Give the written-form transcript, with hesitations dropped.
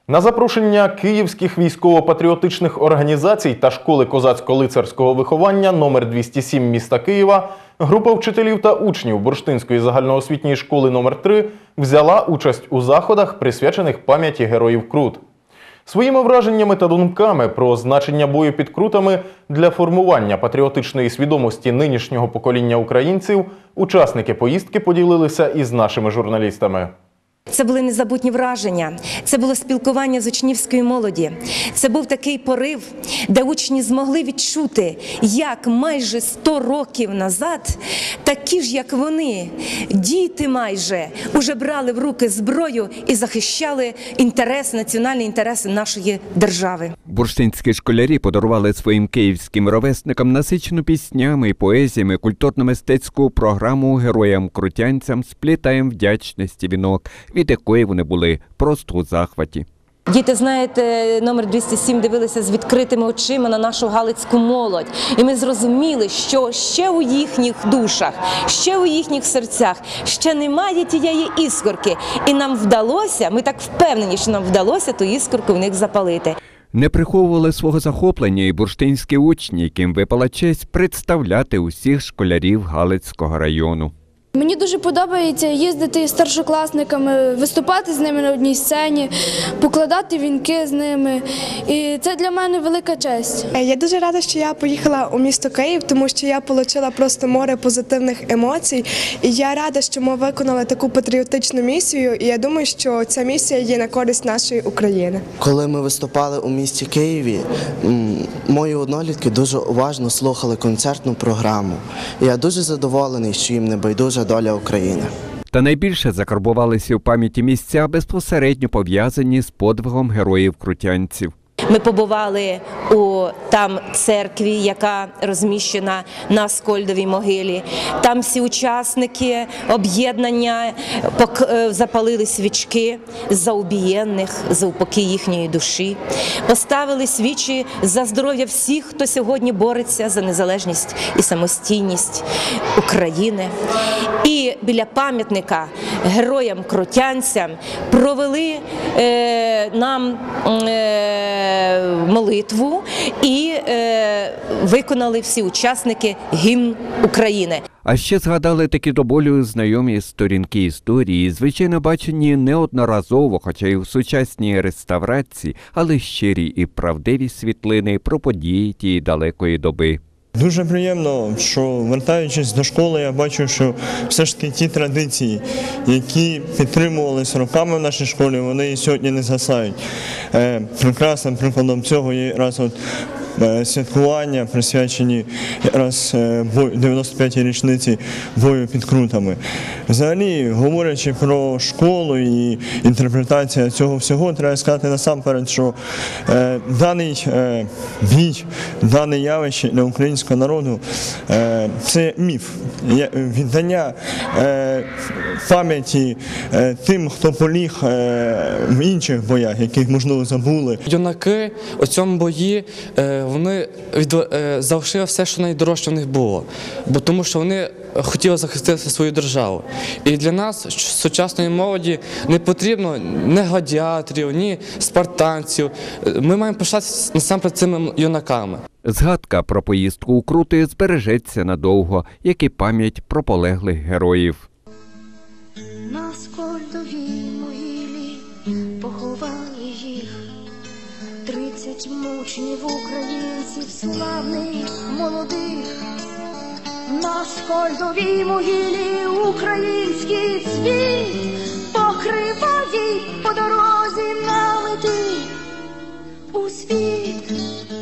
На запрошення київських військово-патріотичних організацій та школи козацько-лицарського виховання номер 207 міста Києва група вчителів та учнів Бурштинської загальноосвітньої школи номер 3 взяла участь у заходах, присвячених пам'яті героїв Крут. Своїми враженнями та думками про значення бою під Крутами для формування патріотичної свідомості нинішнього покоління українців учасники поїздки поділилися із нашими журналістами. Це були незабутні враження, це було спілкування з учнівською молоді. Це був такий порив, де учні змогли відчути, як майже 100 років назад, такі ж, як вони, діти майже, уже брали в руки зброю і захищали національні інтереси нашої держави. Бурштинські школярі подарували своїм київським ровесникам насичену піснями і поезіями культурно-мистецьку програму героям-крутянцям «Сплітаєм вдячності вінок», від якої вони були просто у захваті. Діти, знаєте, номер 207 дивилися з відкритими очима на нашу галицьку молодь. І ми зрозуміли, що ще у їхніх душах, ще у їхніх серцях, ще немає тієї іскорки. І нам вдалося, ми так впевнені, що нам вдалося ту іскорку в них запалити. Не приховували свого захоплення і бурштинські учні, яким випала честь представляти усіх школярів Галицького району. Мені дуже подобається їздити з старшокласниками, виступати з ними на одній сцені, покладати вінки з ними. І це для мене велика честь. Я дуже рада, що я поїхала у місто Київ, тому що я отримала просто море позитивних емоцій. І я рада, що ми виконали таку патріотичну місію. І я думаю, що ця місія є на користь нашої України. Коли ми виступали у місті Києві, мої однолітки дуже уважно слухали концертну програму. І я дуже задоволений, що їм не байдужа доля України. Та найбільше закарбувалися у пам'яті місця, безпосередньо пов'язані з подвигом героїв-крутянців. Ми побували у церкві, яка розміщена на Аскольдовій могилі. Там всі учасники об'єднання запалили свічки за убієнних, за упокій їхньої душі. Поставили свічі за здоров'я всіх, хто сьогодні бореться за незалежність і самостійність України. І біля пам'ятника героям-крутянцям провели нам молитву і виконали всі учасники гімн України. А ще згадали такі до болю знайомі сторінки історії, звичайно бачені неодноразово, хоча й у сучасній реставрації, але щирі і правдиві світлини про події тієї далекої доби. Дуже приємно, що, вертаючись до школи, я бачу, що все ж таки ті традиції, які підтримувалися роками в нашій школі, вони і сьогодні не згасають. Прекрасним прикладом цього є святкування, присвячені 95-й річниці бою під Крутами. Взагалі, говорячи про школу і інтерпретацію цього всього, треба сказати насамперед, що даний бій, дане явище для українського народу – це міф, віддання пам'яті тим, хто поліг в інших боях, яких, можливо, забули. Юнаки у цьому бої вони залишили все, що найдорожче в них було, тому що вони хотіли захистити свою державу. І для нас, сучасної молоді, не потрібно ні гладіаторів, ні спартанців. Ми маємо пишатися насамперед цими юнаками. Згадка про поїздку у Крути збережеться надовго, як і пам'ять про полеглих героїв. На Аскольдовій могилі поховали їх 30 мучнів українців славних, молодих. На Аскольдовій могилі український цвіт покриває по дорозі на мети у світ.